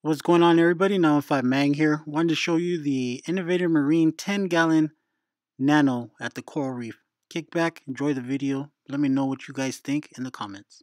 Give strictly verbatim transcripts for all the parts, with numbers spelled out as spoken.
What's going on, everybody? Now five Mang here. Wanted to show you the innovative marine ten gallon Nano at the coral reef. Kick back, enjoy the video. Let me know what you guys think in the comments.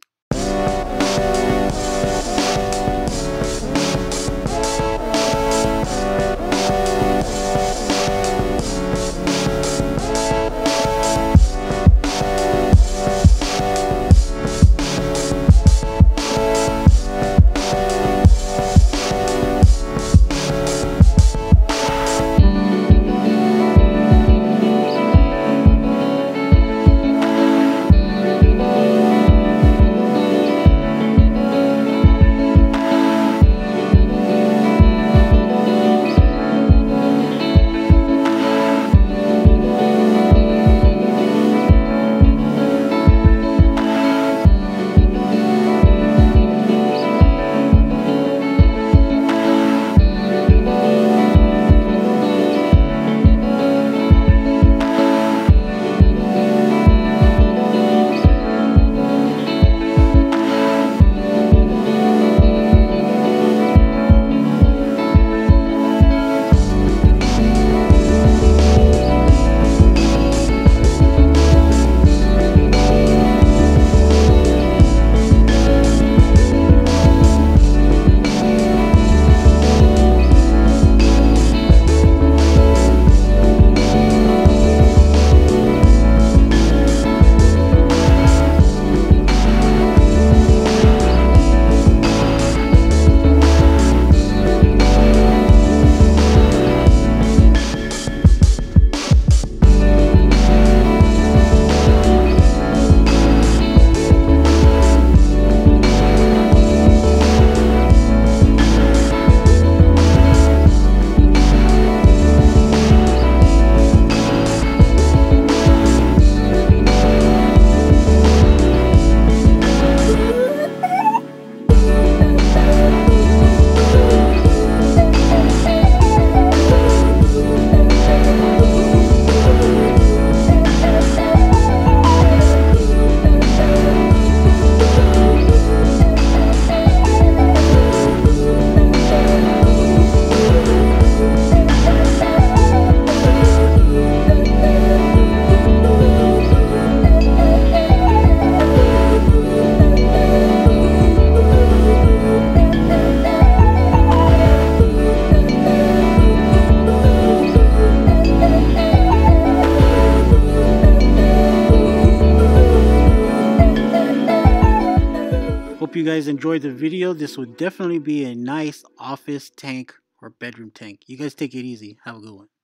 Hope you guys enjoyed the video. This would definitely be a nice office tank or bedroom tank. You guys take it easy. Have a good one.